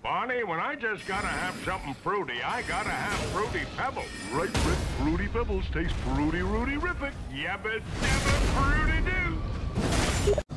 Bonnie, when I just gotta have something fruity, I gotta have Fruity Pebbles. Right, Rick. Fruity Pebbles taste fruity, Rudy, rip it. Yabba dabba fruity do.